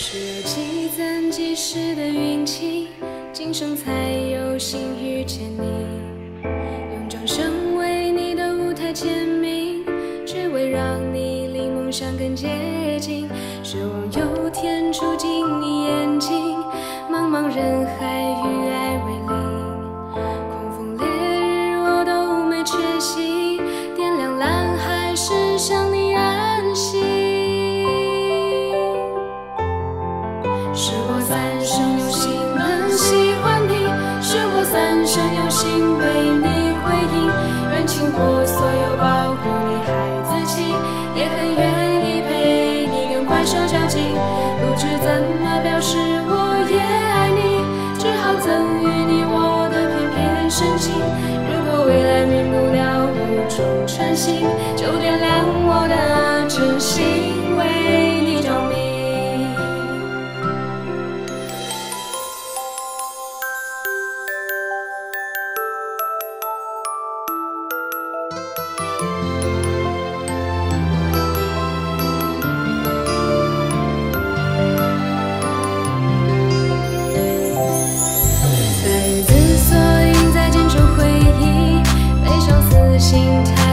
需要积攒几世的运气，今生才有幸遇见你。用掌声为你的舞台签名，只为让你离梦想更接近。奢望有天住进你眼睛，茫茫人海与爱为邻。狂风烈日我都没缺席，点亮蓝海是向你安息。是我三生有幸能喜欢你，是我三生有幸为你回应。愿倾国所有保护你孩子气，也很愿意陪你跟怪兽较劲。不知怎么表示我也爱你，只好赠予你我的片片深情。如果未来免不了无中成行，就点亮我的真心，为你着迷。日子缩影在剪出回忆，悲伤撕心塌